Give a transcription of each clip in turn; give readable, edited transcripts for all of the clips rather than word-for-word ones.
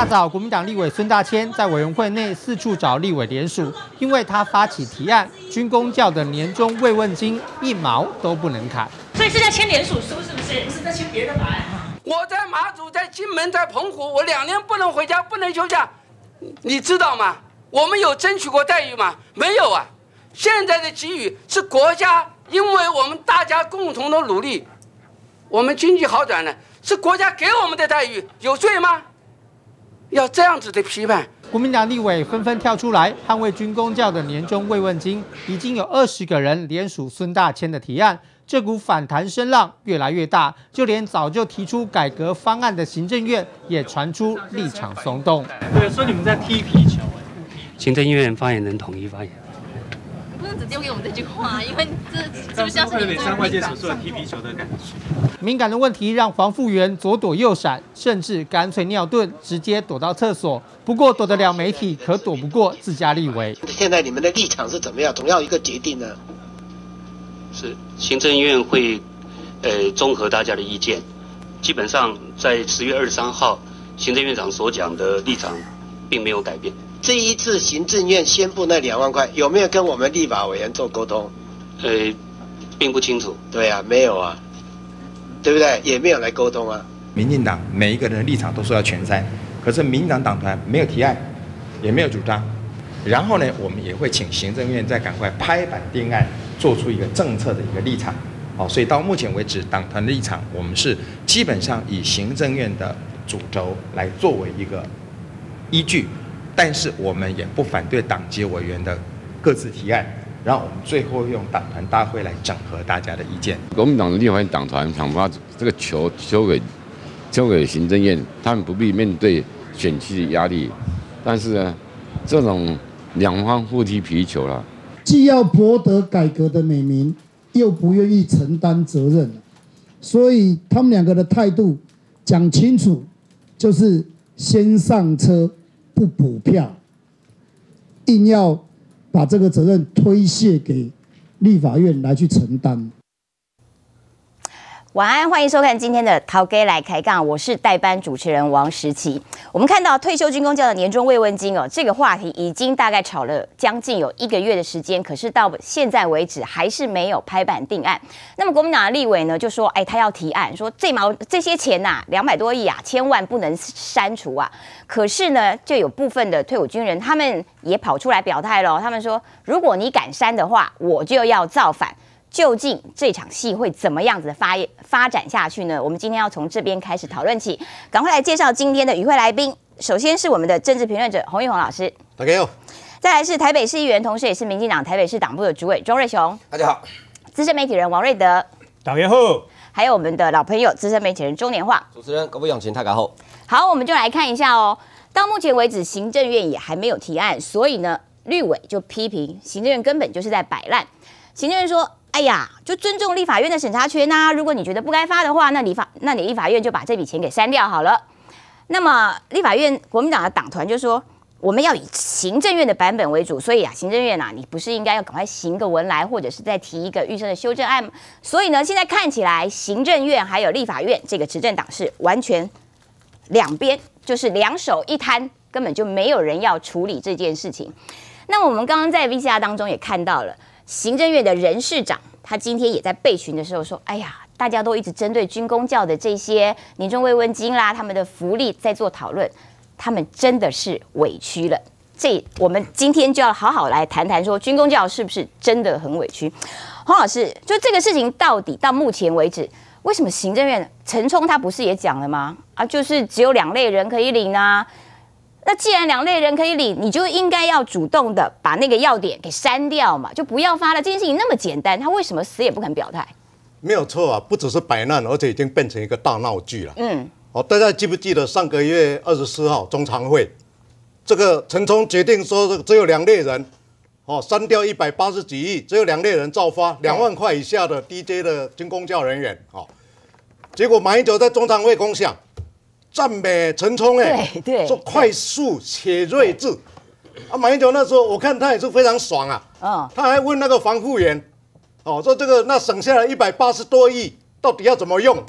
大早，国民党立委孙大千在委员会内四处找立委联署，因为他发起提案，军公教的年终慰问金1毛都不能砍。 所以是在签联署书，是不是？不是在签别的法案。 我在马祖、在金门、在澎湖，我2年不能回家，不能休假，你知道吗？我们有争取过待遇吗？没有啊。现在的给予是国家，因为我们大家共同的努力，我们经济好转了，是国家给我们的待遇，有罪吗？要这样子的批判。 国民党立委纷纷跳出来捍卫军公教的年终慰问金，已经有20个人联署孙大千的提案，这股反弹声浪越来越大，就连早就提出改革方案的行政院也传出立场松动。 对，说你们在踢皮球。 行政院发言人统一发言。 不能只丢给我们这句话，因为这就像是有点像外界所说的踢皮球的感觉。 敏感的问题让黄复原左躲右闪，甚至干脆尿遁，直接躲到厕所。不过躲得了媒体，可躲不过自家立委。 现在你们的立场是怎么样？总要一个决定呢？ 是行政院会，综合大家的意见，基本上在10月23号，行政院长所讲的立场并没有改变。 这一次行政院宣布那2万块，有没有跟我们立法委员做沟通？ 并不清楚。 对啊，没有啊，对不对？也没有来沟通啊。 民进党每一个人的立场都说要全删，可是民进党党团没有提案，也没有主张。然后呢，我们也会请行政院再赶快拍板定案，做出一个政策的一个立场。好，所以到目前为止，党团的立场，我们是基本上以行政院的主轴来作为一个依据。但是我们也不反对党籍委员的各自提案，然后我们最后用党团大会来整合大家的意见。 国民党的立法院党团想把这个球交给行政院，他们不必面对选区的压力。但是呢，这种两方互踢皮球了， 既要博得改革的美名，又不愿意承担责任，所以他们2个的态度讲清楚，就是先上车。不补票，硬要把这个责任推卸给立法院来去承担。 晚安，欢迎收看今天的陶哥来开杠，我是代班主持人王时琪。我们看到退休军公教的年终慰问金这个话题已经大概吵了将近有1个月的时间，可是到现在为止还是没有拍板定案。那么国民党的立委呢就说，他要提案，说这些钱200多亿千万不能删除啊。可是呢，就有部分的退伍军人他们也跑出来表态了，他们说，如果你敢删的话，我就要造反。究竟这场戏会怎么样子的发展下去呢？我们今天要从这边开始讨论起，赶快来介绍今天的与会来宾。首先是我们的政治评论者洪玉虹老师， 大家好。 再来是台北市议员，同时也是民进党台北市党部的主委庄瑞雄， 大家好。 资深媒体人王瑞德， 大家好。 还有我们的老朋友资深媒体人周年化， 主持人各位永晴，大家好。 好，我们就来看一下哦。到目前为止，行政院也还没有提案，所以呢，绿委就批评行政院根本就是在摆烂。行政院说，哎呀，就尊重立法院的审查权啊！如果你觉得不该发的话，那你立法院就把这笔钱给删掉好了。那么立法院国民党的党团就说，我们要以行政院的版本为主，所以行政院你不是应该要赶快行个文来，或者是再提一个预算的修正案？所以呢，现在看起来行政院还有立法院这个执政党是完全两边就是2手一摊，根本就没有人要处理这件事情。那我们刚刚在 VCR 当中也看到了。行政院的人事长，他今天也在备询的时候说：“哎呀，大家都一直针对军公教的这些年终慰问金啦，他们的福利在做讨论，他们真的是委屈了。”我们今天就要好好来谈谈，说军公教是不是真的很委屈？黄老师，就这个事情到底到目前为止，为什么行政院陈冲他不是也讲了吗？就是只有2类人可以领啊。那既然2类人可以领，你就应该要主动的把那个要点给删掉嘛，就不要发了。这件事情那么简单，他为什么死也不肯表态？ 没有错啊，不只是摆烂，而且已经变成一个大闹剧了。大家记不记得上个月24号中常会，这个陈冲决定说只有2类人，删掉180几亿，只有2类人照发2万块以下的低阶的军公教人员。结果马英九在中常会公想。赞美陈冲对， 说快速且睿智。马英九那时候我看他也是非常爽啊，他还问那个防护员，说这个那省下来180多亿到底要怎么用？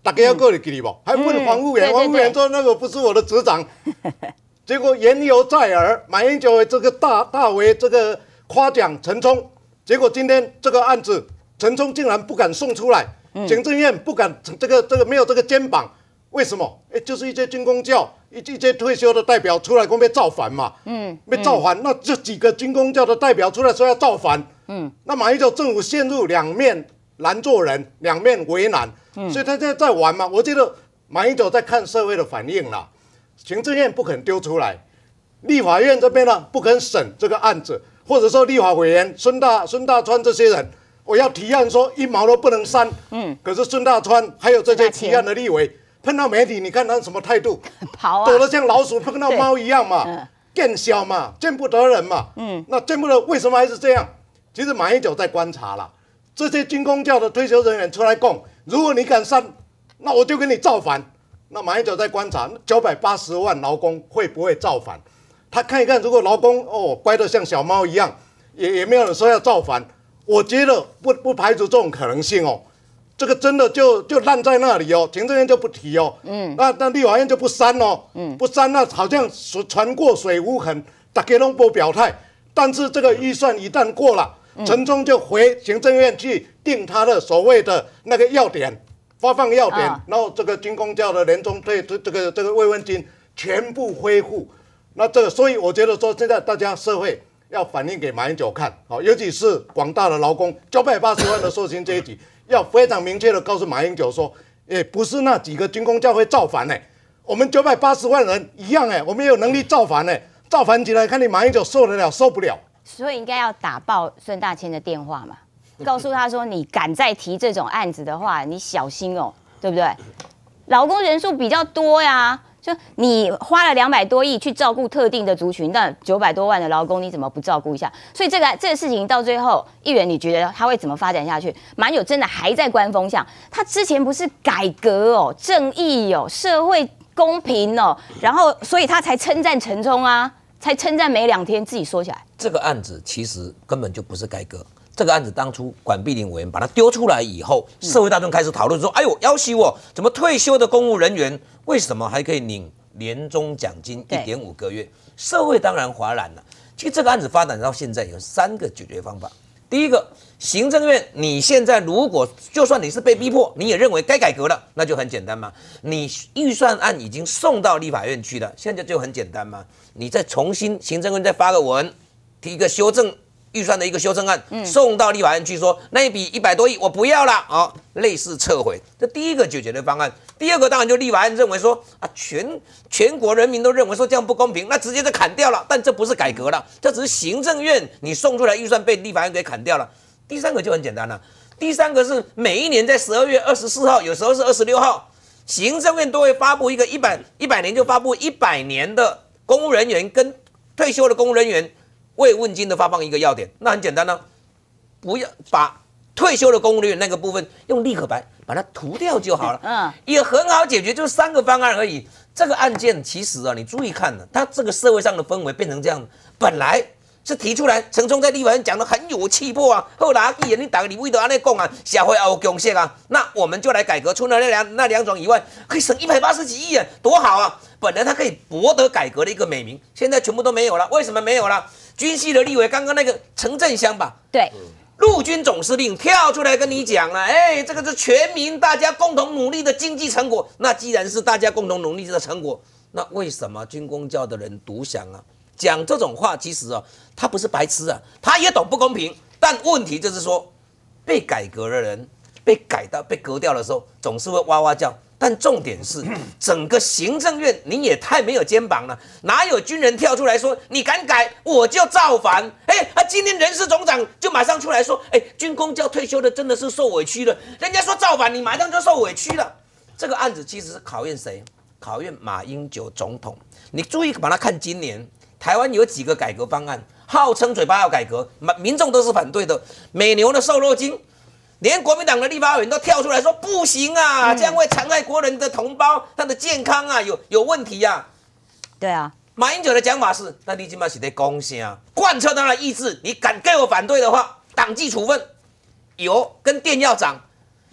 大家要过得记不？还问黄务员，黄务员说那个不是我的职掌。结果言犹在耳，马英九这个大为这个夸奖陈冲，结果今天这个案子，陈冲竟然不敢送出来，行政院不敢这个没有这个肩膀，为什么？就是一些军公教。一些退休的代表出来，讲被造反嘛，被造反，那这几个军公教的代表出来说要造反，那马英九政府陷入两面难做人，两面为难，所以他现在在玩嘛。我觉得马英九在看社会的反应啦，行政院不肯丢出来，立法院这边呢不肯审这个案子，或者说立法委员孙大川这些人，我要提案说一毛都不能删，可是孙大川还有这些提案的立委。碰到媒体，你看他什么态度？ 跑啊， 躲得像老鼠碰到猫一样嘛，见小嘛，见不得人嘛。那见不得，为什么还是这样？其实马英九在观察啦，这些军公教的退休人员出来供，如果你敢删，那我就跟你造反。那马英九在观察980万劳工会不会造反？他看一看，如果劳工乖得像小猫一样，也没有人说要造反，我觉得不排除这种可能性哦。这个真的就烂在那里哦，行政院就不提哦，那立法院就不删哦，不删那好像船过水无痕，大家都不表态。但是这个预算一旦过了，陈冲就回行政院去定他的所谓的那个要点，发放要点，然后这个军公教的年终退这个慰问金全部恢复。那这个，所以我觉得说现在大家社会要反映给马英九看，尤其是广大的劳工980万的受薪阶级。要非常明确的告诉马英九说，不是那几个军公教会造反我们980万人一样我们也有能力造反造反起来看你马英九受得了受不了。 所以应该要打爆孙大千的电话嘛，告诉他说你敢再提这种案子的话，你小心哦，对不对？劳工人数比较多呀。就你花了200多亿去照顾特定的族群，那900多万的劳工你怎么不照顾一下？所以这个事情到最后，议员你觉得他会怎么发展下去？马英九真的还在观风向，他之前不是改革哦、正义哦、社会公平哦，然后所以他才称赞陈冲啊，才称赞没2天自己说起来， 这个案子其实根本就不是改革。这个案子当初管碧玲委员把它丢出来以后，社会大众开始讨论说：“哎呦，要挟我，怎么退休的公务人员为什么还可以领年终奖金1.5个月？”社会当然哗然了。其实这个案子发展到现在有3个解决方法。第一个，行政院你现在如果就算你是被逼迫，你也认为该改革了，那就很简单嘛。你预算案已经送到立法院去了，现在就很简单嘛。你再重新行政院再发个文，提一个修正。预算的一个修正案送到立法院去说，那一笔100多亿我不要了类似撤回，这第一个解决的方案。第二个当然就立法院认为说全国人民都认为说这样不公平，那直接就砍掉了。但这不是改革了，这只是行政院你送出来预算被立法院给砍掉了。第三个就很简单了，第三个是每一年在12月24号，有时候是26号，行政院都会发布一个100年就发布100年的公务人员跟退休的公务人员慰问金的发放一个要点，那很简单不要把退休的公务人员那个部分用立可白把它涂掉就好了，也很好解决，就是3个方案而已。这个案件其实你注意看它这个社会上的氛围变成这样，本来是提出来，陈冲在立法院讲得很有气魄后来议员你打个立委都安尼讲社会也有共识那我们就来改革，除了那两种以外，可以省180几亿多好本来它可以博得改革的一个美名，现在全部都没有了。为什么没有了？军系的立委，刚刚那个陈振香吧， 对， 陆军总司令跳出来跟你讲了，这个是全民大家共同努力的经济成果。那既然是大家共同努力的成果，那为什么军公教的人独享讲这种话，其实他不是白痴他也懂不公平。但问题就是说，被改革的人被革掉的时候，总是会哇哇叫。但重点是，整个行政院你也太没有肩膀了，哪有军人跳出来说你敢改我就造反？今天人事总长就马上出来说，军公教退休的真的是受委屈了，人家说造反，你马上就受委屈了。这个案子其实是考验谁？考验马英九总统。你注意把它看今年台湾有几个改革方案，号称嘴巴要改革，民众都是反对的。美牛的瘦肉精。连国民党的立法委员都跳出来说不行这样会残害国人的同胞，他的健康有问题对啊， 马英九的讲法是，那你今嘛是在讲啥？贯彻他的意志，你敢给我反对的话，党纪处分，油跟电要涨。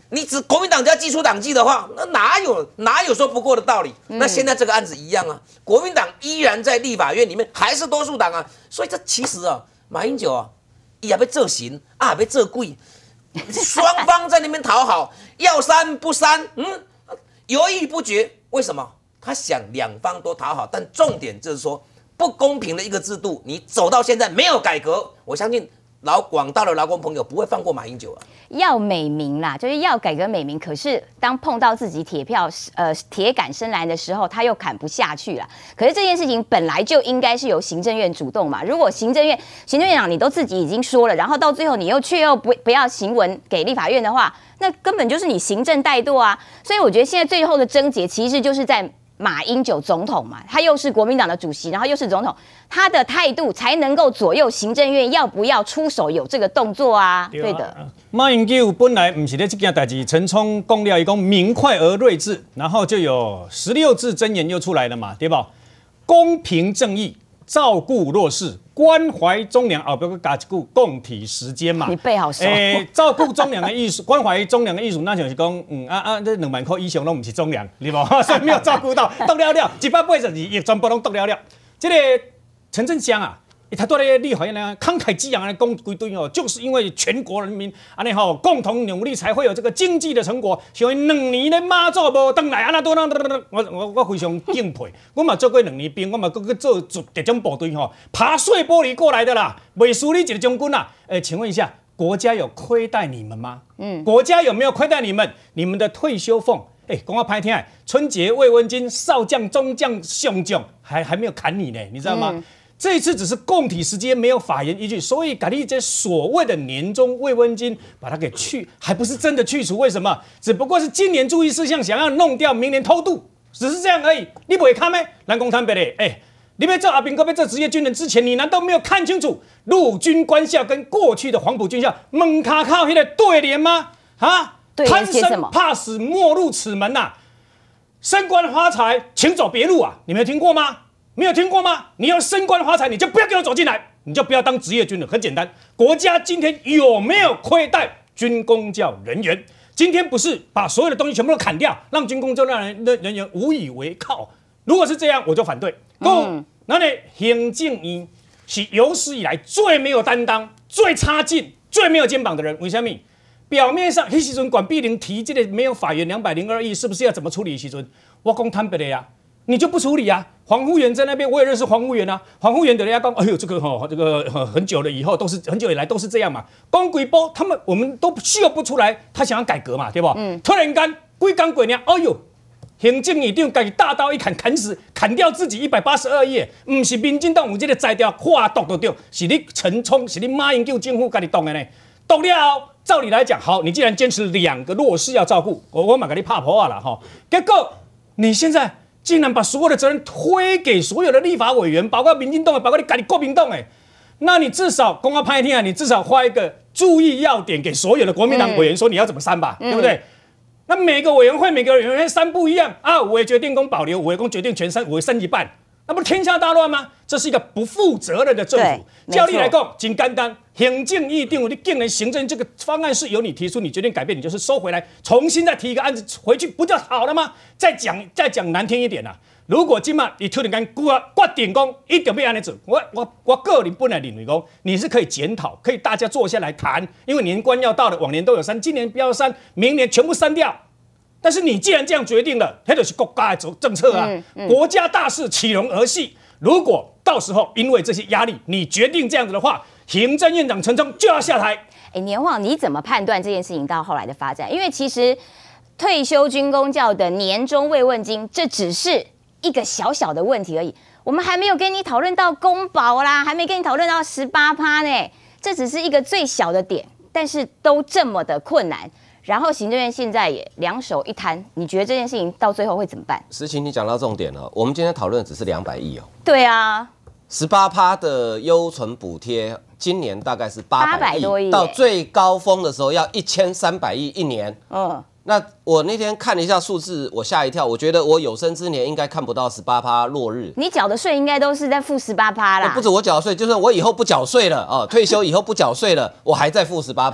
你国民党只要祭出党纪的话，那哪有说不过的道理？那现在这个案子一样啊，国民党依然在立法院里面还是多数党啊，所以这其实啊，马英九啊，也被这行啊，被这贵，双方在那边讨好，要删不删，犹豫不决，为什么？他想两方都讨好，但重点就是说不公平的一个制度，你走到现在没有改革，我相信广大的劳工朋友不会放过马英九啊。 要美名啦，就是要改革美名，可是当碰到自己铁杆深蓝的时候，他又砍不下去了。可是这件事情本来就应该是由行政院主动嘛。如果行政院长你都自己已经说了，然后到最后你却不要行文给立法院的话，那根本就是你行政怠惰啊。所以我觉得现在最后的症结其实就是在马英九总统嘛，他又是国民党的主席，然后又是总统，他的态度才能够左右行政院要不要出手有这个动作啊。对的， 马英九本来不是在这件代志，陈冲讲了，伊讲明快而睿智，然后就有16字真言又出来了嘛，对吧？公平正义，照顾弱势，关怀忠良，不要加一句共体时间嘛。 你背好熟。 照顾忠良的艺术，关怀忠良的艺术，那就是讲，这2万块以上都不是忠良，对不？所以没有照顾到，剁了182亿全部都剁了。这个陈振香啊，他对那立法院呢慷慨激昂的讲规堆哦，就是因为全国人民共同努力才会有这个经济的成果。所以2年的马祖无回来，我非常敬佩。我嘛做过2年兵，我嘛去做特种部队爬碎玻璃过来的啦，袂输你一个将军啦。请问一下，国家有亏待你们吗？国家有没有亏待你们？你们的退休俸？讲我歹听，春节慰问金、少将、中将、上将还没有砍你呢，你知道吗？这一次只是共体时间，没有法源依据，所以把你这所谓的年终慰问金把它给去，还不是真的去除。为什么？只不过是今年注意事项想要弄掉，明年偷渡，只是这样而已。你不会看咩？咱讲坦白的，你要做阿兵哥，要做职业军人之前，你难道没有看清楚陆军官校跟过去的黄埔军校门卡靠那个对联吗？贪生怕死，莫入此门呐！升官发财，请走别路啊！你没有听过吗？没有听过吗？你要升官发财，你就不要给我走进来，你就不要当职业军人。很简单，国家今天有没有亏待军公教人员？今天不是把所有的东西全部都砍掉，让军公教人员无以为靠。如果是这样，我就反对。那行政院是有史以来最没有担当、最差劲、最没有肩膀的人。为什么？表面上，那时阵管碧玲提这个没有法源202亿，是不是要怎么处理？时阵我讲坦白的呀，你就不处理啊？黄复原在那边，我也认识黄复原啊。黄复原的人家讲，哎呦，这个很久了以后都是很久以来都是这样嘛。讲几波，我们都秀不出来，他想要改革嘛，对不？突然间几天过年，哎呦，行政院长自大刀一砍掉自己182亿，不是民进党有这个裁掉划剁就对，是你陈冲，是你马英九政府自己动的呢。动了，照理来讲，好，你既然坚持2个弱势要照顾，我马给你怕破了哈。结果你现在竟然把所有的责任推给所有的立法委员，包括民进党，包括你国民党，那你至少公告拍听啊，你至少画一个注意要点给所有的国民党委员，说你要怎么删吧，对不对？那每个委员会删不一样啊，我也决定公保留，我也公决定全删，我删一半。那不是天下大乱吗？这是一个不负责任的政府。照理来讲，很简单，行政院长，你竟然行政这个方案是由你提出，你决定改变，你就是收回来，重新再提一个案子回去，不就好了吗？再讲难听一点啊，如果今晚你突然间决定讲一定要这样做，我个人本来认为讲你是可以检讨，可以大家坐下来谈，因为年关要到了，往年都有删，今年不要删，明年全部删掉。但是你既然这样决定了，那就是国家的政策啊，国家大事岂容儿戏？如果到时候因为这些压力，你决定这样子的话，行政院长陈冲就要下台。 年晃，你怎么判断这件事情到后来的发展？因为其实退休军公教的年终慰问金，这只是一个小小的问题而已。我们还没有跟你讨论到公保啦，还没跟你讨论到18%呢，这只是一个最小的点，但是都这么的困难。然后行政院现在也两手一摊，你觉得这件事情到最后会怎么办？ 时晴，你讲到重点了，我们今天讨论的只是200亿哦。 对啊 ，18%的优存补贴，今年大概是800 多亿， 到最高峰的时候要1300亿一年。那我那天看了一下数字，我吓一跳，我觉得我有生之年应该看不到18%落日。 你缴的税应该都是在负18%啦。 不止我缴税，就算我以后不缴税了退休以后不缴税了，我还在负18%。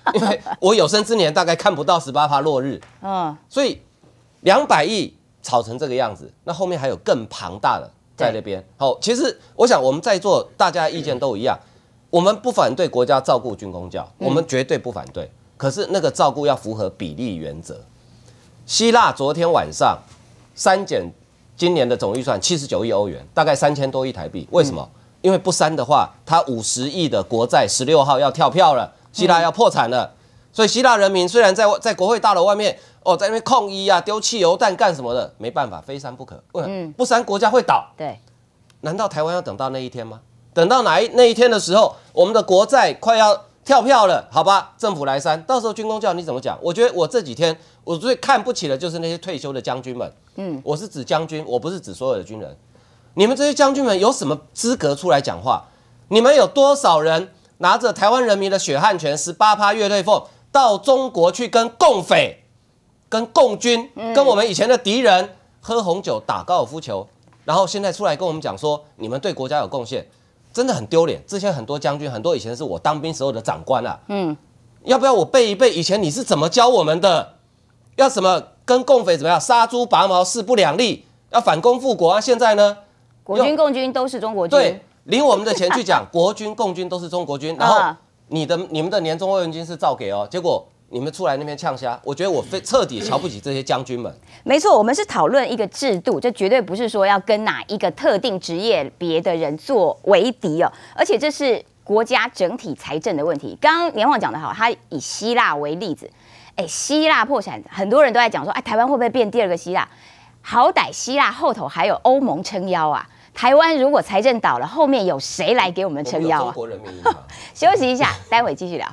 因为我有生之年大概看不到18%落日。所以200亿炒成这个样子，那后面还有更庞大的在那边。好，其实我想我们在座大家的意见都一样，我们不反对国家照顾军公教，我们绝对不反对。可是那个照顾要符合比例原则。希腊昨天晚上删减今年的总预算79亿欧元，大概3000多亿台币。为什么？因为不删的话，它50亿的国债16号要跳票了，希腊要破产了。所以希腊人民虽然在国会大楼外面在那边抗议啊，丢汽油弹干什么的，没办法，非删不可。不删国家会倒。 对， 难道台湾要等到那一天吗？等到那一天的时候，我们的国债快要跳票了，好吧，政府来删，到时候军公教你怎么讲？我觉得我这几天我最看不起的就是那些退休的将军们。我是指将军，我不是指所有的军人。你们这些将军们有什么资格出来讲话？你们有多少人拿着台湾人民的血汗钱18%月退俸到中国去跟共匪、跟共军、跟我们以前的敌人喝红酒、打高尔夫球，然后现在出来跟我们讲说你们对国家有贡献，真的很丢脸。之前很多将军，很多以前是我当兵时候的长官啊，要不要我背一背以前你是怎么教我们的？要什么跟共匪怎么样杀猪拔毛势不两立，要反攻复国啊？现在呢？ 国军、共军都是中国军， 对，领我们的钱去讲国军、共军都是中国军，然后你们的年终慰问金是照给哦，结果你们出来那边呛虾，我觉得我彻底瞧不起这些将军们。 没错，我们是讨论一个制度，这绝对不是说要跟哪一个特定职业别的人做为敌哦，而且这是国家整体财政的问题。刚刚年晃讲得好，他以希腊为例子，希腊破产，很多人都在讲说，台湾会不会变第二个希腊？好歹希腊后头还有欧盟撑腰啊。台湾如果财政倒了，后面有谁来给我们撑腰啊？ 中国人民银行休息一下，待会继续聊。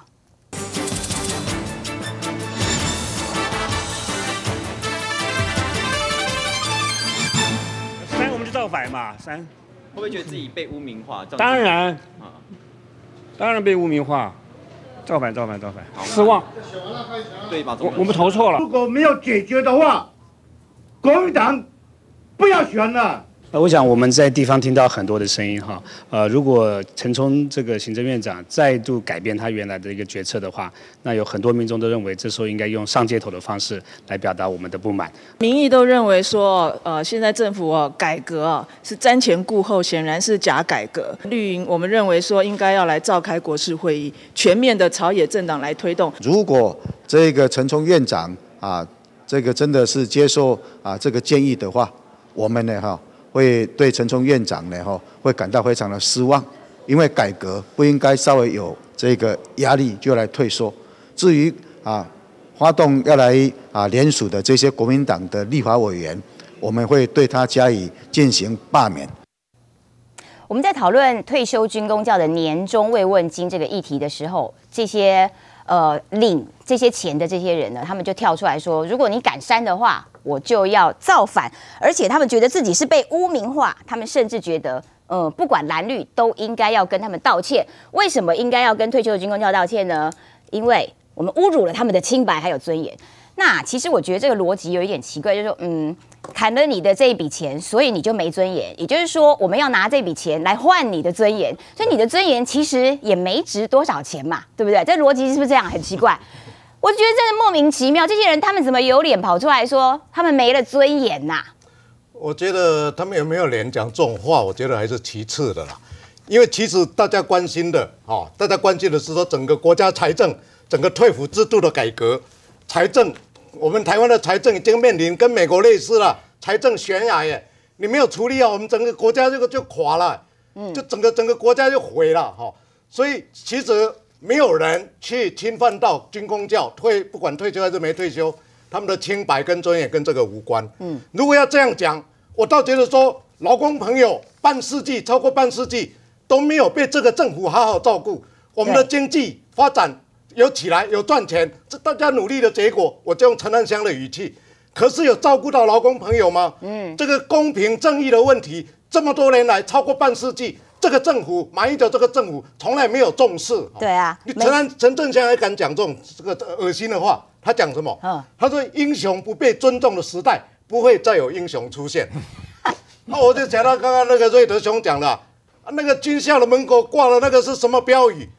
删我们就造反嘛，删会不会觉得自己被污名化？ 当然，当然被污名化，造反，失望。 对吧？ 我们投错了。 如果没有解决的话，国民党不要选了。 我想我们在地方听到很多的声音哈，如果陈冲这个行政院长再度改变他原来的一个决策的话，那有很多民众都认为这时候应该用上街头的方式来表达我们的不满。 民意都认为说，现在政府改革是瞻前顾后，显然是假改革。绿营我们认为说应该要来召开国事会议，全面的朝野政党来推动。 如果这个陈冲院长这个真的是接受这个建议的话，我们呢会对陈冲院长呢会感到非常的失望，因为改革不应该稍微有这个压力就来退缩。至于发动要来联署的这些国民党的立法委员，我们会对他加以进行罢免。 我们在讨论退休军公教的年终慰问金这个议题的时候，这些领这些钱的这些人呢，他们就跳出来说，如果你敢删的话，我就要造反。而且他们觉得自己是被污名化，他们甚至觉得不管蓝绿都应该要跟他们道歉。为什么应该要跟退休的军公教道歉呢？因为我们侮辱了他们的清白还有尊严。那其实我觉得这个逻辑有一点奇怪，就是说砍了你的这一笔钱，所以你就没尊严。也就是说，我们要拿这笔钱来换你的尊严，所以你的尊严其实也没值多少钱嘛，对不对？这逻辑是不是这样？很奇怪。我觉得真的莫名其妙，这些人他们怎么有脸跑出来说他们没了尊严呐？ 我觉得他们有没有脸讲这种话，我觉得还是其次的啦。因为其实大家关心的大家关心的是说整个国家财政、整个退抚制度的改革，财政，我们台湾的财政已经面临跟美国类似了，财政悬崖耶，你没有处理好，我们整个国家这个就垮了，就整个国家就毁了所以其实没有人去侵犯到军公教不管退休还是没退休，他们的清白跟尊严跟这个无关。如果要这样讲，我倒觉得说劳工朋友超过半世纪都没有被这个政府好好照顾，我们的经济发展有起来有赚钱，这大家努力的结果，我就用陈安乡的语气。可是有照顾到劳工朋友吗？这个公平正义的问题，这么多年来超过半世纪。这个政府，马英九这个政府从来没有重视。 对啊， 陈正香还敢讲这种恶心的话？他讲什么？他说英雄不被尊重的时代不会再有英雄出现。那我就想到刚刚那个瑞德兄讲的，那个军校的门口挂了那个是什么标语？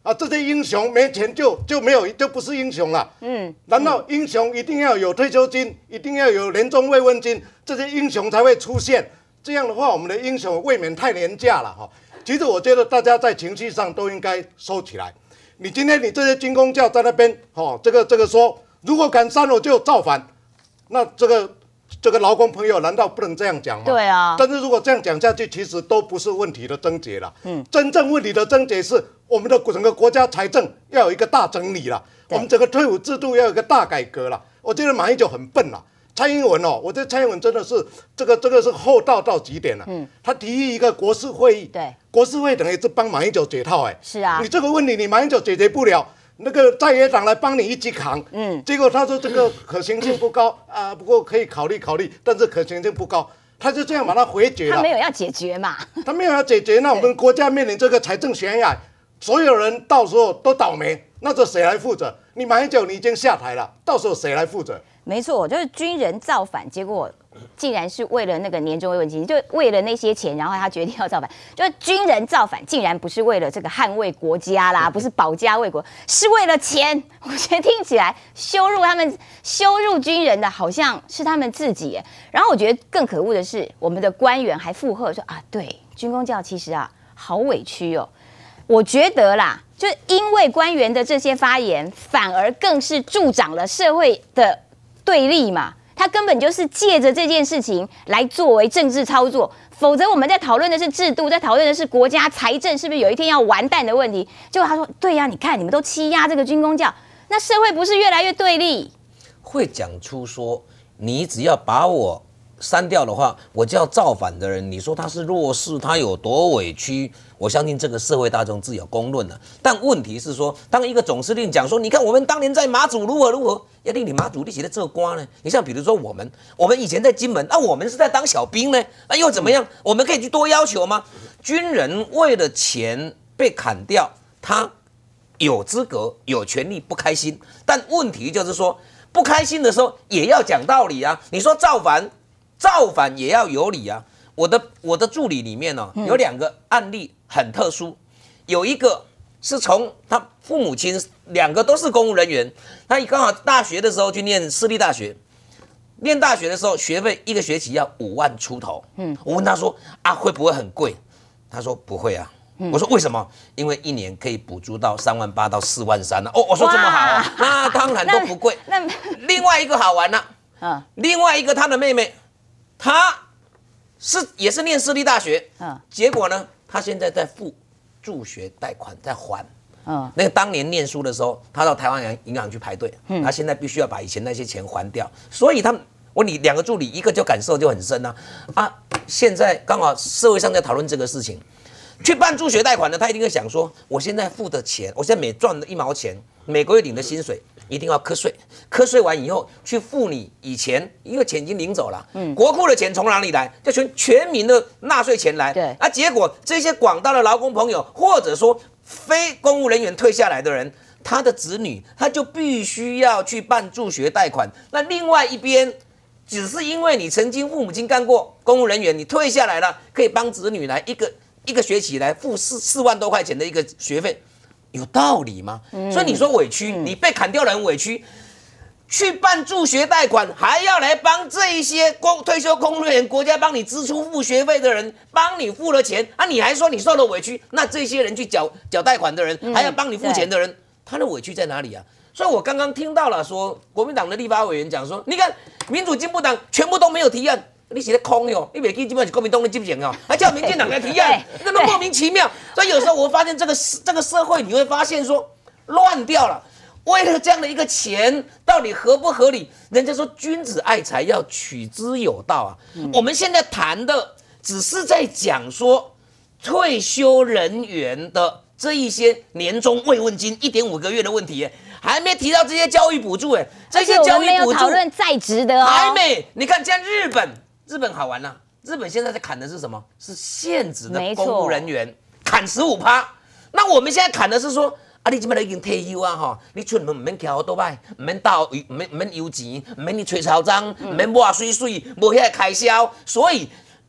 啊，这些英雄没钱就不是英雄了。难道英雄一定要有退休金，一定要有年终慰问金，这些英雄才会出现？这样的话，我们的英雄未免太廉价了哈。其实我觉得大家在情绪上都应该收起来。你今天你这些军公教在那边，这个说，如果敢删我就造反，那这个劳工朋友难道不能这样讲吗？ 对啊。 但是如果这样讲下去，其实都不是问题的症结了。真正问题的症结是我们的整个国家财政要有一个大整理了，我们整个退伍制度要有一个大改革了。我觉得马英九很笨了。蔡英文哦，我觉得蔡英文真的是这个是厚道到极点了。他提议一个国事会议， 对， 国事会等于是帮马英九解套， 是啊， 你这个问题你马英九解决不了，那个在野党来帮你一起扛，结果他说这个可行性不高啊，不过可以考虑考虑，但是可行性不高，他就这样把它回绝了。 他没有要解决嘛， 他没有要解决，那我们国家面临这个财政悬崖，所有人到时候都倒霉，那这谁来负责？你马英九你已经下台了，到时候谁来负责？ 没错，就是军人造反，结果竟然是为了那个年终慰问金，就为了那些钱，然后他决定要造反。就是军人造反，竟然不是为了这个捍卫国家啦，不是保家卫国，是为了钱。我觉得听起来羞辱军人的，好像是他们自己耶。然后我觉得更可恶的是，我们的官员还附和说啊，对，军公教其实啊好委屈哦。我觉得啦，就因为官员的这些发言，反而更是助长了社会的对立嘛，他根本就是借着这件事情来作为政治操作，否则我们在讨论的是制度，在讨论的是国家财政是不是有一天要完蛋的问题。结果他说，对呀，你看你们都欺压这个军公教，那社会不是越来越对立？ 会讲出说，你只要把我删掉的话，我就要造反的人，你说他是弱势，他有多委屈？我相信这个社会大众自有公论了。但问题是说，当一个总司令讲说，你看我们当年在马祖如何如何，要令你马祖立起来做官呢？你像比如说我们以前在金门，我们是在当小兵呢，又怎么样？我们可以去多要求吗？军人为了钱被砍掉，他有资格、有权利不开心，但问题就是说，不开心的时候也要讲道理啊。你说造反也要有理啊。我的助理里面有2个案例很特殊，有一个是从他父母亲2个都是公务人员，他刚好大学的时候去念私立大学，念大学的时候学费1个学期要5万出头。我问他说啊会不会很贵？他说不会啊。我说为什么？因为1年可以补助到3万8到4万3哦，我说这么好啊，那当然都不贵。另外一个好玩了，另外一个他的妹妹，她也是念私立大学，结果呢，他现在在付助学贷款，在还。那个当年念书的时候，他到台湾银行去排队，他现在必须要把以前那些钱还掉。所以他们，我你2个助理，一个就感受就很深啊。现在刚好社会上在讨论这个事情，去办助学贷款的，他一定会想说，我现在付的钱，我现在每赚的1毛钱，每个月领的薪水。一定要课税，课税完以后去付你以前，因为钱已经领走了，国库的钱从哪里来？就全民的纳税钱来。对，结果这些广大的劳工朋友，或者说非公务人员退下来的人，他的子女他就必须要去办助学贷款。那另外一边，只是因为你曾经父母亲干过公务人员，你退下来了，可以帮子女来一个学期来付4万多块钱的一个学费。有道理吗？所以你说委屈，你被砍掉了很委屈，去办助学贷款，还要来帮这一些退休公务员，国家帮你支出付学费的人，帮你付了钱你还说你受了委屈？那这些人去缴贷款的人，还要帮你付钱的人，他的委屈在哪里啊？所以我刚刚听到了说，国民党的立法委员讲说，你看民主进步党全部都没有提案。你是在空哟，你袂记基本是国民党的执行哦，还叫民进党来提案，那么莫名其妙。所以有时候我发现这个社会，你会发现说乱掉了。为了这样的一个钱，到底合不合理？人家说君子爱财，要取之有道啊。我们现在谈的只是在讲说退休人员的这一些年终慰问金1.5个月的问题，还没提到这些教育补助这些教育补助讨论在职的还没。你看，像日本好玩了，日本现在在砍的是什么？是现职的公务人员砍15%。那我们现在砍的是说，你这边已经退休啊你出门唔免骑好多摆，唔免倒，唔免油钱，唔免你吹草章，唔免抹水，无遐开销。所以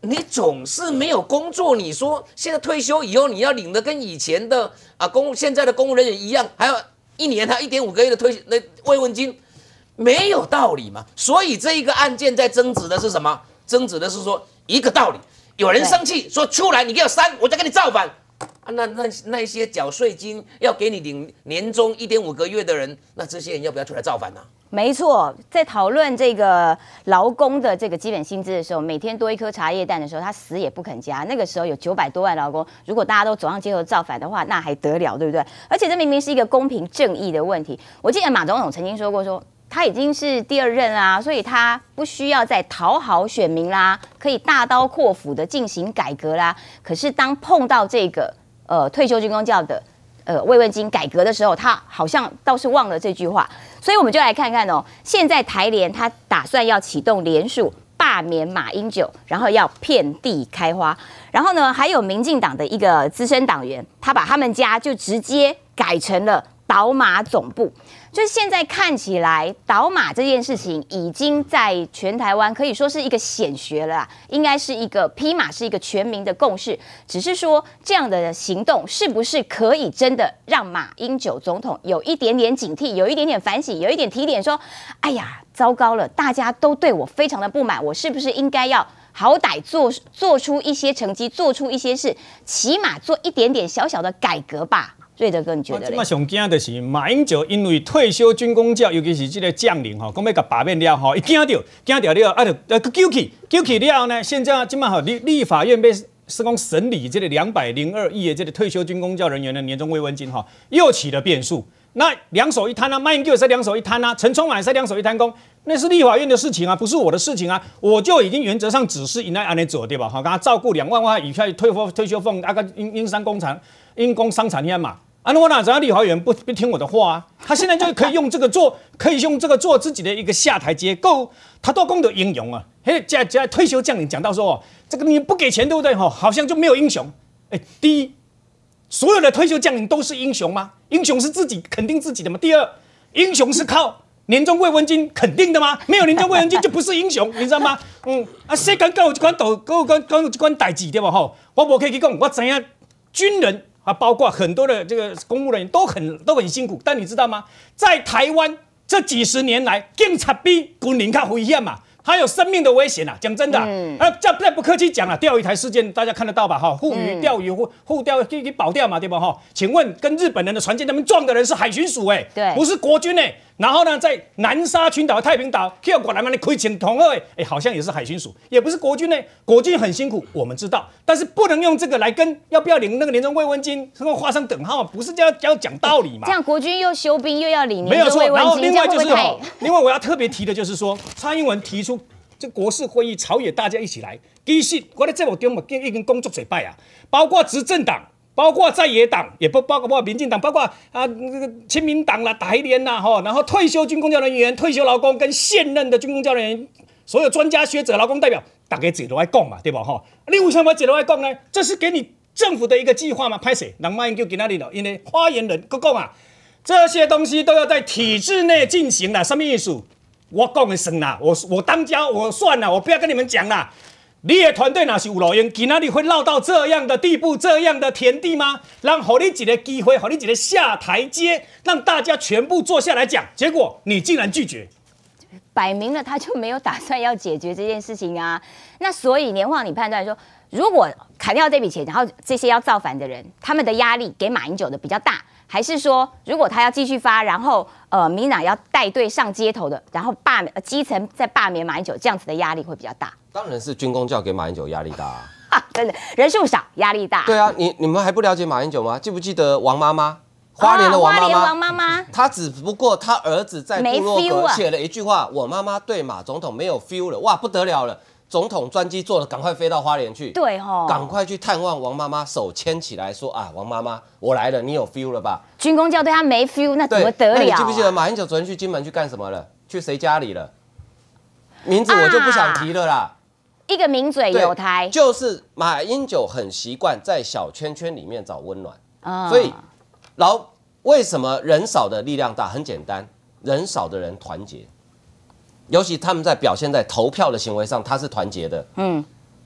你总是没有工作，你说现在退休以后你要领的跟以前的现在的公务人员一样，还有1年还1.5个月的慰问金，没有道理嘛。所以这一个案件在争执的是什么？争执的是说一个道理，有人生气说出来你给我删，我再跟你造反。那些缴税金要给你领年终1.5个月的人，那这些人要不要出来造反呢？ 没错，在讨论这个劳工的这个基本薪资的时候，每天多一颗茶叶蛋的时候，他死也不肯加。那个时候有900多万劳工，如果大家都走上街头造反的话，那还得了，对不对？而且这明明是一个公平正义的问题。我记得马总统曾经说过说他已经是第2任啦，所以他不需要再讨好选民啦，可以大刀阔斧的进行改革啦。可是当碰到这个退休军公教的慰问金改革的时候，他好像倒是忘了这句话。所以我们就来看看哦，现在台联他打算要启动联署罢免马英九，然后要遍地开花。然后呢，还有民进党的一个资深党员，他把他们家就直接改成了倒马总部。就是现在看起来，倒马这件事情已经在全台湾可以说是一个显学了啦，应该是一个披马，是一个全民的共识。只是说这样的行动是不是可以真的让马英九总统有一点点警惕，有一点点反省，有一点提点说，哎呀，糟糕了，大家都对我非常的不满，我是不是应该要好歹做出一些成绩，做出一些事，起码做一点点小小的改革吧？瑞德哥，你觉得嘞？ 上惊的是马英九，因为退休军公教，尤其是这个将领吼，讲要甲罢免了吼，伊惊到了，就救起了后呢，现在今嘛立法院是讲审理这个202亿的这个退休军公教人员的年终慰问金哈，又起了变数。那两手一摊啊，马英九也是两手一摊啊，陈冲也是两手一摊工，那是立法院的事情啊，不是我的事情啊，我就已经原则上指示应该按你做对吧？好，刚刚照顾2万块以下退休俸，因商工厂。因工商产业嘛，我哪知道立法院不听我的话啊？他现在就可以用这个做自己的一个下台阶，他都讲的英雄啊。加退休将领讲到说，这个你不给钱对不对？好像就没有英雄。第一，所有的退休将领都是英雄吗？英雄是自己肯定自己的吗？第二，英雄是靠年终慰问金肯定的吗？没有年终慰问金就不是英雄，你知道吗？谁敢有这款代志对吧？我不可以去讲，我知影军人。包括很多的这个公务人员都很辛苦，但你知道吗？在台湾这几十年来，警察比军人较危险嘛，还有生命的危险啊！讲真的，再不客气讲了，钓鱼台事件大家看得到吧？护渔钓鱼护钓去保钓嘛，对吧？请问跟日本人的船舰那边撞的人是海巡署对， 不是国军然后呢，在南沙群岛、太平岛，去过来嘛，你亏钱同二好像也是海巡署，也不是国军国军很辛苦，我们知道，但是不能用这个来跟要不要领那个年终慰问金画上等号，不是这样讲道理嘛？ 这样国军又休兵又要领没有错。然后另外就是另外我要特别提的就是说，蔡英文提出这国事会议朝野大家一起来，其实我在节目中已经工作几摆啊，包括执政党。包括在野党，也不包括民进党，包括亲民党啦、台联啦，然后退休军公教人员、退休劳工跟现任的军公教人员，所有专家学者、劳工代表，大家坐落来讲嘛，对吧？你为什么要坐落来讲呢？这是给你政府的一个计划吗？拍谁？人马英九今仔日了，因为发言人佮讲啊，这些东西都要在体制内进行啦，什么意思？我讲的算啦，我当家我算啦，我不要跟你们讲啦。你的团队哪是有路用，今仔日会落到这样的地步、这样的田地吗？让你一个机会，你一个下台阶，让大家全部坐下来讲，结果你竟然拒绝， 摆明了他就没有打算要解决这件事情啊。那所以年晃，你判断说，如果砍掉这笔钱，然后这些要造反的人，他们的压力给马英九的比较大，还是说如果他要继续发，然后民进党要带队上街头的，然后基层再罢免马英九，这样子的压力会比较大？ 当然是军公教给马英九压力大啊！ 真的人数少，压力大。 对啊，你们还不了解马英九吗？记不记得王妈妈？花莲的王妈妈，她只不过她儿子在部落格写了一句话：“我妈妈对马总统没有 feel 了。”哇，不得了了！总统专机坐了，赶快飞到花莲去， 对赶快去探望王妈妈，手牵起来说啊，王妈妈，我来了，你有 feel 了吧？ 军公教对他没 feel， 那怎么得了？ 你记不记得马英九昨天去金门去干什么了？去谁家里了？名字我就不想提了啦。 一个名嘴有台， 就是马英九很习惯在小圈圈里面找温暖，所以为什么人少的力量大？很简单，人少的人团结，尤其他们在表现在投票的行为上，他是团结的，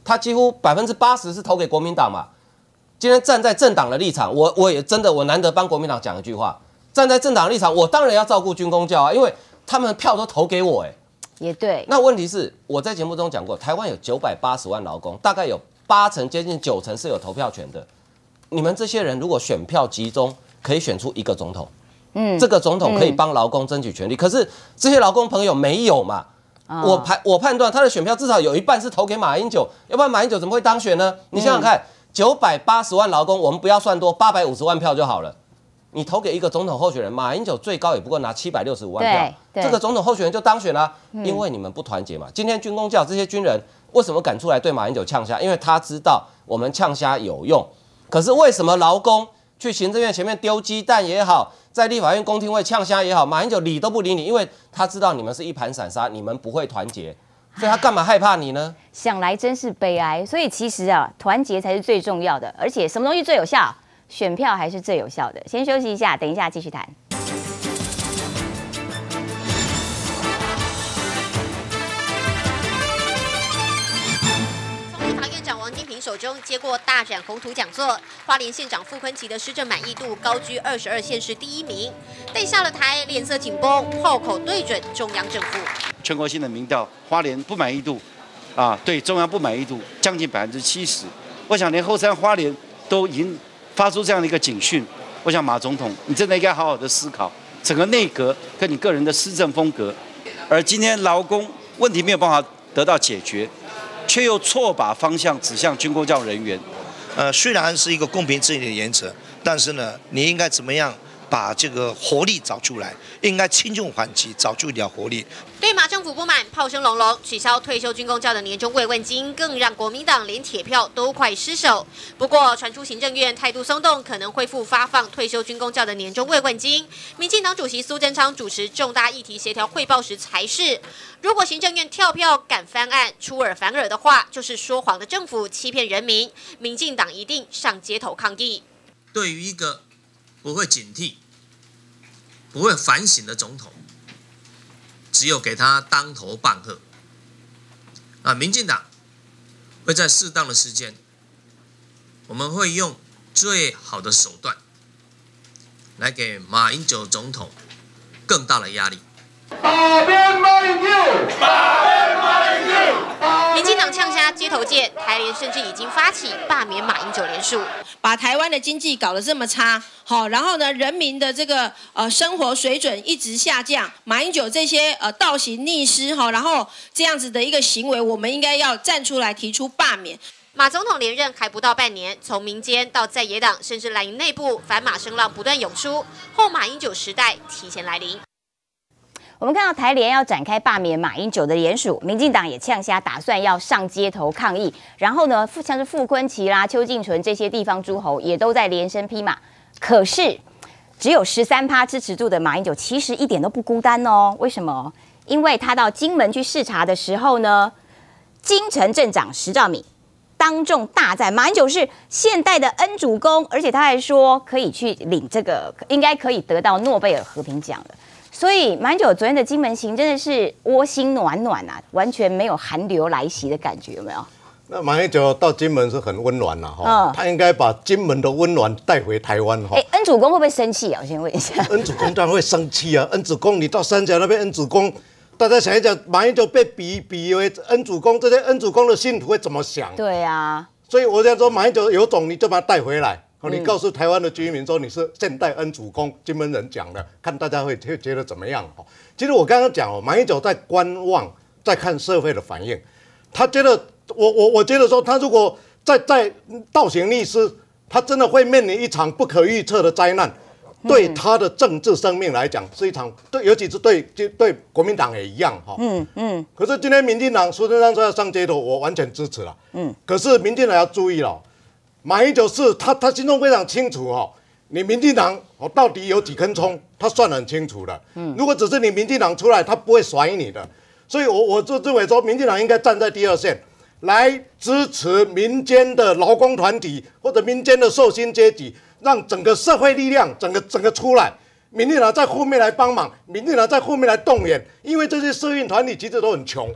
他几乎80%是投给国民党嘛。今天站在政党的立场，我也真的我难得帮国民党讲一句话，站在政党的立场，我当然要照顾军公教啊，因为他们票都投给我， 也对。 那问题是我在节目中讲过，台湾有980万劳工，大概有8成接近9成是有投票权的。你们这些人如果选票集中，可以选出一个总统，这个总统可以帮劳工争取权利。可是这些劳工朋友没有嘛？我判断他的选票至少有一半是投给马英九，要不然马英九怎么会当选呢？你想想看，980万劳工，我们不要算多，850万票就好了。你投给一个总统候选人，马英九最高也不过拿765万票，这个总统候选人就当选了，因为你们不团结嘛。今天军公教这些军人为什么敢出来对马英九呛虾？因为他知道我们呛虾有用。可是为什么劳工去行政院前面丢鸡蛋也好，在立法院公听会呛虾也好，马英九理都不理你，因为他知道你们是一盘散沙，你们不会团结，所以他干嘛害怕你呢？ 想来真是悲哀。所以其实啊，团结才是最重要的，而且什么东西最有效？选票还是最有效的。先休息一下，等一下继续谈。 王金平手中接过大展宏图讲座，花莲县长傅昆萁的施政满意度高居22县市第1名，但下了台脸色紧绷，炮口对准中央政府。 全国性的民调，花莲不满意度对中央不满意度将近70%，我想连后山花莲都已经发出这样的一个警讯。我想马总统，你真的应该好好的思考整个内阁跟你个人的施政风格。而今天劳工问题没有办法得到解决，却又错把方向指向军公教人员。 虽然是一个公平正义的原则，但是呢，你应该怎么样把这个活力找出来？应该轻重缓急，找出一条活力。 对马政府不满，炮声隆隆，取消退休军公教的年终慰问金，更让国民党连铁票都快失守。不过传出行政院态度松动，可能恢复发放退休军公教的年终慰问金。民进党主席苏贞昌主持重大议题协调汇报时才是，如果行政院跳票敢翻案，出尔反尔的话，就是说谎的政府欺骗人民，民进党一定上街头抗议。 对于一个不会警惕、不会反省的总统，只有给他当头棒喝。民进党会在适当的时间，我们会用最好的手段来给马英九总统更大的压力。 打边马英九，打边马英九。民进党呛虾街头见，台联甚至已经发起罢免马英九联署， 把台湾的经济搞得这么差，好，然后呢，人民的这个生活水准一直下降，马英九这些倒行逆施哈，然后这样子的一个行为，我们应该要站出来提出罢免。 马总统连任还不到半年，从民间到在野党，甚至蓝营内部反马声浪不断涌出，后马英九时代提前来临。 我们看到台联要展开罢免马英九的联署，民进党也呛虾，打算要上街头抗议。然后呢，像是傅昆萁啦、邱进纯这些地方诸侯也都在连声披马。可是，只有13%支持度的马英九其实一点都不孤单哦。为什么？因为他到金门去视察的时候呢，金城镇长石兆敏当众大赞马英九是现代的恩主公，而且他还说可以去领这个，应该可以得到诺贝尔和平奖了。所以马英九昨天的金门行真的是窝心暖暖啊，完全没有寒流来袭的感觉，有没有？ 那马英九到金门是很温暖啦，他应该把金门的温暖带回台湾哈。 恩主公会不会生气啊？我先问一下。 恩主公当然会生气啊！恩主公，你到三峡那边恩主公，大家想一想，马英九被比为恩主公，这些恩主公的信徒会怎么想？ 对啊。 所以我想说，马英九有种你就把他带回来。你告诉台湾的居民说你是现代恩主公，金门人讲的，看大家会觉得怎么样？其实我刚刚讲马英九在观望，在看社会的反应，他觉得我觉得说他如果在倒行逆施，他真的会面临一场不可预测的灾难，对他的政治生命来讲是一场尤其是对国民党也一样哈。可是今天民进党苏贞昌说要上街头，我完全支持了。可是民进党要注意了。马英九是他心中非常清楚你民进党到底有几根葱，他算得很清楚的。如果只是你民进党出来，他不会甩你的。所以我就认为说，民进党应该站在第二线，来支持民间的劳工团体或者民间的受薪阶级，让整个社会力量整个出来。民进党在后面来帮忙，民进党在后面来动员，因为这些社运团体其实都很穷。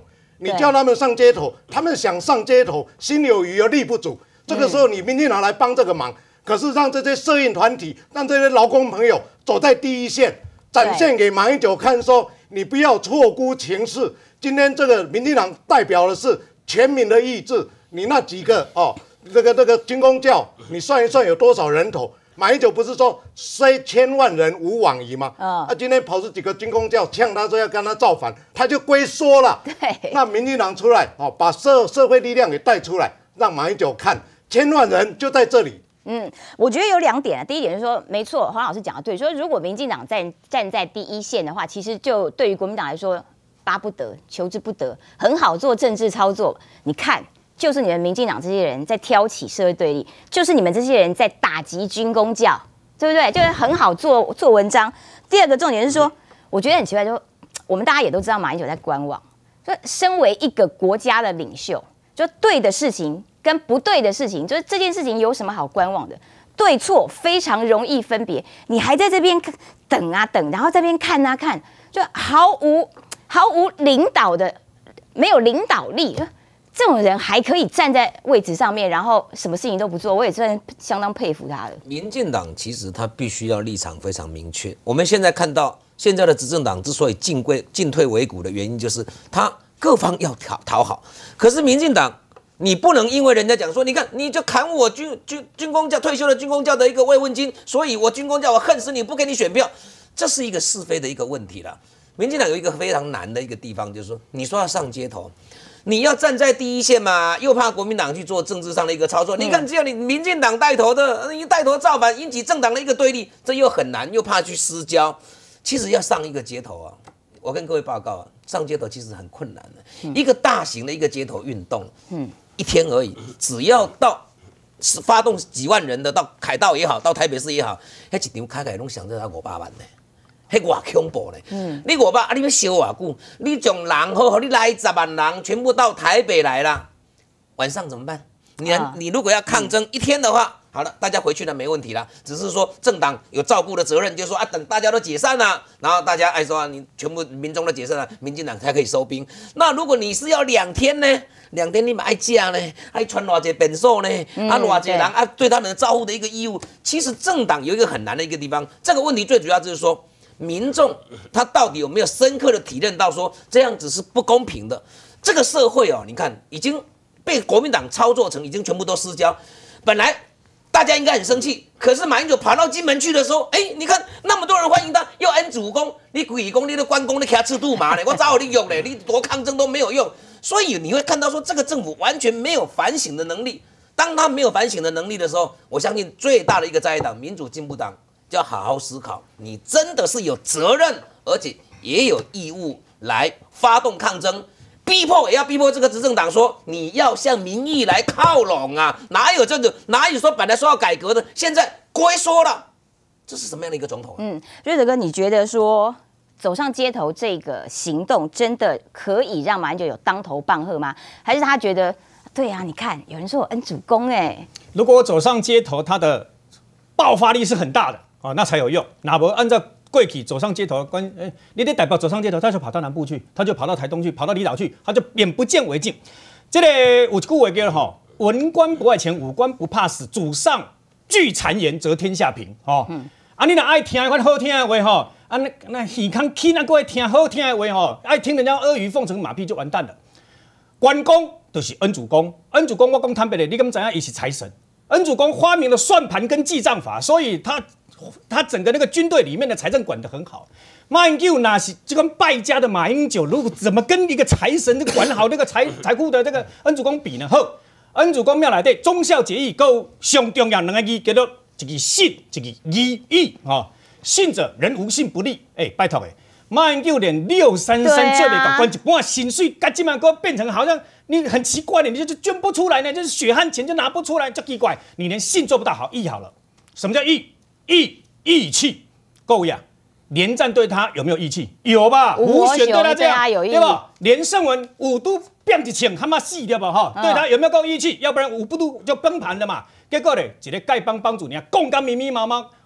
你叫他们上街头，他们想上街头，心有余而力不足。这个时候，你民进党来帮这个忙，可是让这些社运团体，让这些劳工朋友走在第一线，展现给马英九看，说你不要错估情势。今天这个民进党代表的是全民的意志，你那几个这个军公教，你算一算有多少人头？马英九不是说虽千万人吾往矣吗？今天跑出几个军公教呛他说要跟他造反，他就龟缩了。 对， 那民进党出来把社会力量给带出来，让马英九看千万人就在这里。 我觉得有2点啊。第一点就是说，没错，黄老师讲的对，说如果民进党站在第一线的话，其实就对于国民党来说，巴不得求之不得，很好做政治操作。你看。就是你们民进党这些人在挑起社会对立，就是你们这些人在打击军公教，对不对？就是很好做文章。第二个重点是说，我觉得很奇怪，就我们大家也都知道马英九在观望，就身为一个国家的领袖，就对的事情跟不对的事情，就是这件事情有什么好观望的？对错非常容易分别，你还在这边等啊等，然后这边看啊看，就毫无领导的，没有领导力。这种人还可以站在位置上面，然后什么事情都不做，我也算相当佩服他的。 民进党其实他必须要立场非常明确。我们现在看到现在的执政党之所以进退维谷的原因，就是他各方要讨好。可是民进党，你不能因为人家讲说，你看你就砍我军公教退休的军公教的一个慰问金，所以我军公教我恨死你，不给你选票，这是一个是非的一个问题了。民进党有一个非常难的一个地方，就是说你说要上街头。你要站在第一线嘛，又怕国民党去做政治上的一个操作。你看，只有你民进党带头的，你带头造反，引起政党的一个对立，这又很难，又怕去私交。其实要上一个街头啊，我跟各位报告啊，上街头其实很困难的。一个大型的一个街头运动，一天而已，只要到发动几万人的，到凯道也好，到台北市也好，那一场开拢想着要500万呢。迄偌恐怖嘞！你500啊，你要烧偌久？你将人好，你来10万人全部到台北来啦，晚上怎么办？你如果要抗争一天的话，好了，大家回去了没问题了，只是说政党有照顾的责任，就是说等大家都解散了，然后大家说你全部民众都解散了，民进党才可以收兵。那如果你是要2天呢？2天你们爱嫁呢，爱穿偌济便所呢，偌济人对他们的照顾的一个义务。其实政党有一个很难的一个地方，这个问题最主要就是说。民众他到底有没有深刻的体认到说这样子是不公平的？这个社会你看已经被国民党操作成已经全部都失焦。本来大家应该很生气，可是马英九跑到金门去的时候，你看那么多人欢迎他，又恩主公，你鬼公你的关公你给他吃肚麻嘞，我早有你用嘞，你多抗争都没有用。所以你会看到说这个政府完全没有反省的能力。当他没有反省的能力的时候，我相信最大的一个在野党民主进步党。就要好好思考，你真的是有责任，而且也有义务来发动抗争，逼迫也要逼迫这个执政党说你要向民意来靠拢啊！哪有这种？哪有说本来说要改革的，现在龟缩了？这是什么样的一个总统？ 瑞德哥，你觉得说走上街头这个行动真的可以让马英九有当头棒喝吗？还是他觉得对啊？你看有人说我恩主公如果我走上街头，他的爆发力是很大的。那才有用。哪不按照过去走上街头，你得代表走上街头，他就跑到南部去，他就跑到台东去，跑到离岛去，他就眼不见为净。这个有一句话叫文官不爱钱，武官不怕死，祖上具谗言，则天下平。你若爱听款好听的话那耳孔起那个爱听好听的话爱听人家阿谀奉承马屁就完蛋了。关公就是恩主公，恩主公我讲坦白的，你敢知影伊是财神？恩主公发明了算盘跟记账法，所以他整个那个军队里面的财政管得很好。马英九那是这个败家的马英九，如果怎么跟一个财神这个管好那个财库的这个恩主公比呢？好，恩主公庙内底忠孝节义，够上重要2个字，叫做一个信，一个义信者人无信不立。拜托马英九连633做不到，关一半薪水，干这么个变成好像你很奇怪的，你就捐不出来呢，就是血汗钱就拿不出来，就奇怪。你连信做不到，好义好了。什么叫义？义气够呀！连战对他有没有义气？有吧？吴选对他这样，对吧？连胜文5都变一枪，他妈死掉吧？对他有没有够义气？要不然5不都就崩盘了嘛？结果呢，一个丐帮帮主，你看讲甲密密麻麻，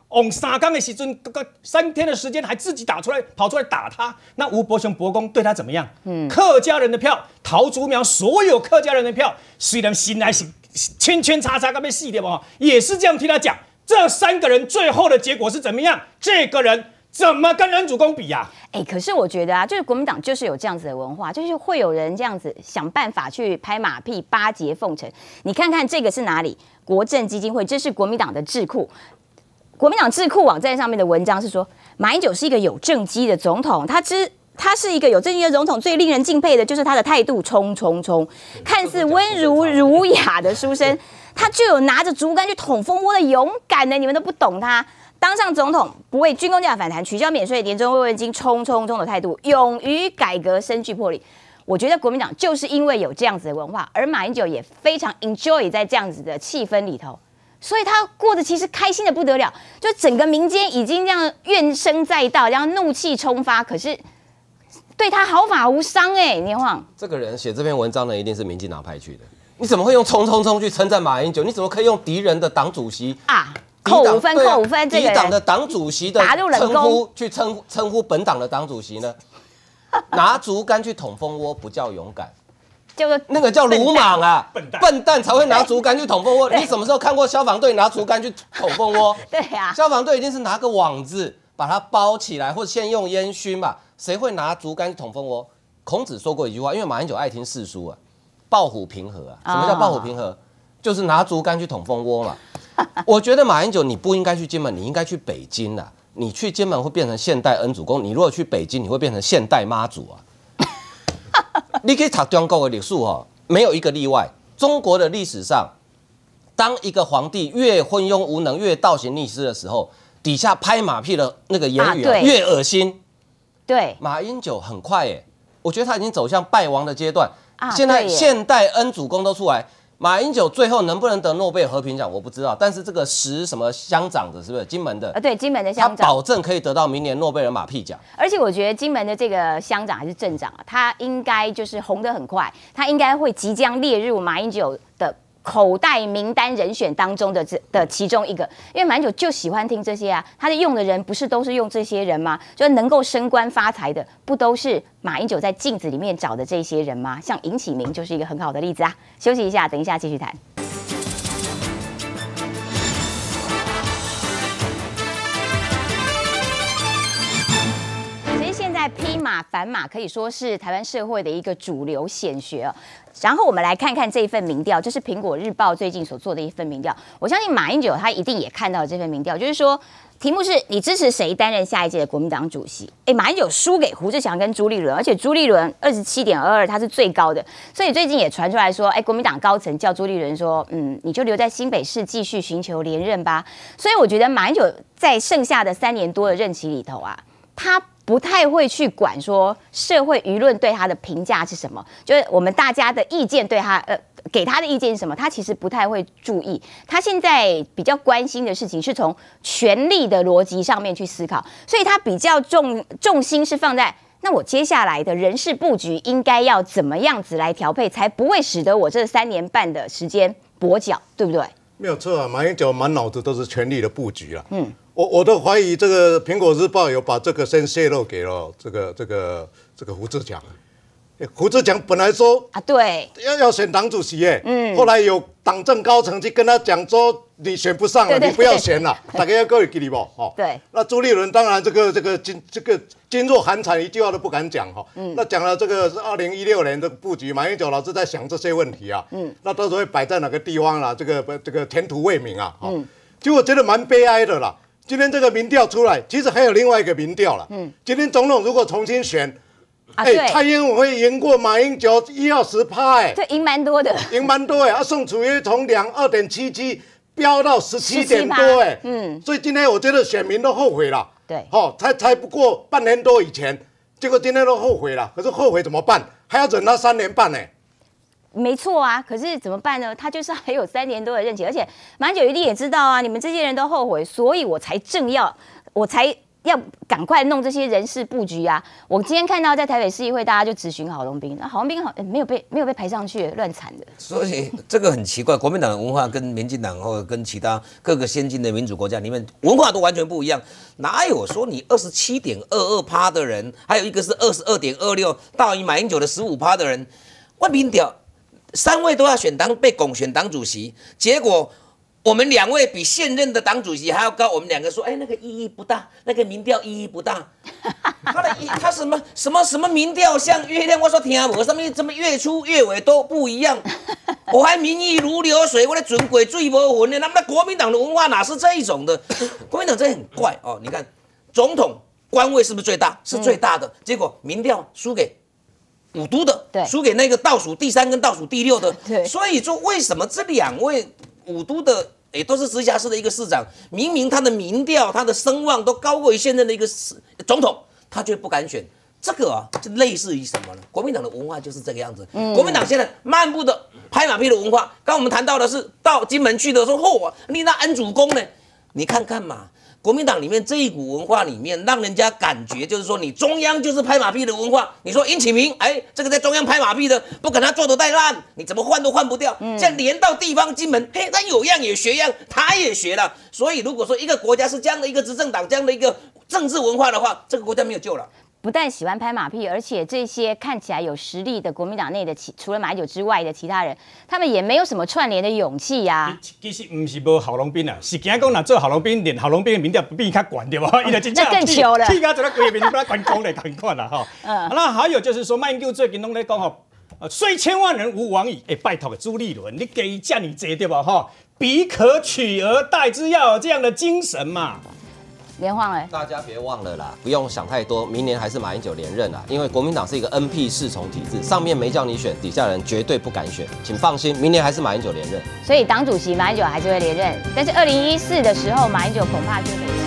往3天的时阵，3天的时间还自己跑出来打他。那吴伯雄伯公对他怎么样？客家人的票，桃竹苗所有客家人的票，虽然心来是圈圈叉叉，被细点吧，也是这样替他讲。这3个人最后的结果是怎么样？这个人怎么跟恩主公比呀？ 可是我觉得啊，就是国民党就是有这样子的文化，就是会有人这样子想办法去拍马屁、巴结奉承。你看看这个是哪里？国政基金会，这是国民党的智库。国民党智库网站上面的文章是说，马英九是一个有政绩的总统，他是一个有政绩的总统，最令人敬佩的就是他的态度冲，看似温儒雅的书生，他就有拿着竹竿去捅蜂窝的勇敢呢，你们都不懂他。当上总统不为军工价反弹，取消免税年终慰问金，冲的态度，勇于改革，深具魄力。我觉得国民党就是因为有这样子的文化，而马英九也非常 enjoy 在这样子的气氛里头。所以他过得其实开心的不得了，就整个民间已经这样怨声载道，这样怒气冲发，可是对他毫发无伤年晃。 这个人写这篇文章的一定是民进党派去的，你怎么会用冲去称赞马英九？你怎么可以用敌人的党主席啊扣5分，这个敌党的党主席的打入冷宫去称呼本党的党主席呢？拿竹竿去捅蜂窝不叫勇敢。那个叫鲁莽啊，笨蛋才会拿竹竿去捅蜂窝。你什么时候看过消防队拿竹竿去捅蜂窝？ 对呀， 消防队一定是拿个网子把它包起来，或者先用烟熏嘛。谁会拿竹竿去捅蜂窝？孔子说过一句话，因为马英九爱听四书啊，抱虎平和啊。什么叫抱虎平和？就是拿竹竿去捅蜂窝嘛。我觉得马英九你不应该去金门，你应该去北京啊。你去金门会变成现代恩主公，你如果去北京，你会变成现代妈祖啊。你可以查中国的历史哦，没有一个例外。中国的历史上，当一个皇帝越昏庸无能、越倒行逆施的时候，底下拍马屁的那个言语越恶心。 对， 马英九很快我觉得他已经走向败亡的阶段。现在现代恩主公都出来，马英九最后能不能得诺贝尔和平奖我不知道，但是这个什么乡长的，是不是金门的？ 对，金门的乡长， 他保证可以得到明年诺贝尔马屁奖。 而且我觉得金门的这个乡长还是镇长他应该就是红得很快，他应该会即将列入马英九的口袋名单人选当中的其中一个，因为马英九就喜欢听这些啊，他用的人不是都是用这些人吗？就能够升官发财的，不都是马英九在镜子里面找的这些人吗？像尹启明就是一个很好的例子啊。休息一下，等一下继续谈。其实现在披马反马可以说是台湾社会的一个主流显学。然后我们来看看这一份民调，这是苹果日报最近所做的一份民调。我相信马英九他一定也看到了这份民调，就是说题目是你支持谁担任下一届的国民党主席？马英九输给胡志强跟朱立伦，而且朱立伦27.22，他是最高的。所以最近也传出来说，国民党高层叫朱立伦说，你就留在新北市继续寻求连任吧。所以我觉得马英九在剩下的3年多的任期里头啊，他不太会去管说社会舆论对他的评价是什么，就是我们大家的意见对他给他的意见是什么，他其实不太会注意。他现在比较关心的事情是从权力的逻辑上面去思考，所以他比较重心是放在那我接下来的人事布局应该要怎么样子来调配，才不会使得我这3年半的时间跛脚，对不对？ 没有错啊，马英九满脑子都是权力的布局啊。我都怀疑这个《苹果日报》有把这个先泄露给了这个胡志强。胡志强本来说啊，对， 要选党主席后来有党政高层去跟他讲说你选不上了，你不要选了，大家要各位给你不？ 对。 那朱立伦当然这个噤若寒蝉，一句话都不敢讲那讲了这个2016年的布局，马英九老是在想这些问题啊。那到时候会摆在哪个地方啦？这个前途未明啊。其实我觉得蛮悲哀的啦。今天这个民调出来，其实还有另外一个民调了。今天总统如果重新选，蔡英文会赢过马英九1到10% 对，赢蛮多的， 赢蛮多宋楚瑜从2.77飙到17点多所以今天我觉得选民都后悔了。 对， 才不过半年多以前，结果今天都后悔了。可是后悔怎么办？还要忍他3年半没错啊，可是怎么办呢？他就是还有3年多的任期，而且马英九一定也知道啊，你们这些人都后悔，所以我才要赶快弄这些人事布局啊！我今天看到在台北市议会，大家就质询郝龙斌，那郝龙斌没有被排上去，乱惨的。所以这个很奇怪，国民党的文化跟民进党或者跟其他各个先进的民主国家里面文化都完全不一样。哪有说你27.22%的人，还有一个是22.26%，大于马英九的15%的人，万民调3位都要被拱选党主席，结果我们2位比现任的党主席还要高，我们2个说，哎，那个意义不大，那个民调意义不大。他什么民调像月亮，我说听无，什么月初月尾都不一样。我还民意如流水，我的准鬼最无魂的。那么国民党的文化哪是这一种的？国民党真的很怪哦。你看总统官位是不是最大？是最大的，结果民调输给五都的，输给那个倒数第3跟倒数第6的。所以说为什么这2位五都的？也都是直辖市的一个市长，明明他的民调、他的声望都高过于现任的一个总统，他却不敢选。这个啊，就类似于什么呢？国民党的文化就是这个样子。国民党现在漫步的拍马屁的文化，刚我们谈到的是到金门去的说，嚯，你那安主公呢？你看看嘛。国民党里面这一股文化里面，让人家感觉就是说，你中央就是拍马屁的文化。你说殷启明，哎，这个在中央拍马屁的，不跟他做得太烂，你怎么换都换不掉。这样连到地方金门，嘿，他有样也学样，他也学了。所以如果说一个国家是这样的一个执政党，这样的一个政治文化的话，这个国家没有救了。 不但喜欢拍马屁，而且这些看起来有实力的国民党内的除了马英九之外的其他人，他们也没有什么串联的勇气呀。 其实不是无郝龙斌啊，是惊讲若做郝龙斌，连郝龙斌的民调比他管对吧？伊就真正更糗了， 气到整个规个民调管讲嘞，管管啦哈。那还有就是说，马英九最近拢在讲吼，虽千万人吾往矣。拜托个朱立伦，你给这么多对吧？哈，彼可取而代之，要有这样的精神嘛。 连晃哎， 大家别忘了啦，不用想太多，明年还是马英九连任啦。因为国民党是一个 NP 4重体制，上面没叫你选，底下人绝对不敢选，请放心，明年还是马英九连任。 所以党主席马英九还是会连任，但是2014的时候，马英九恐怕就没。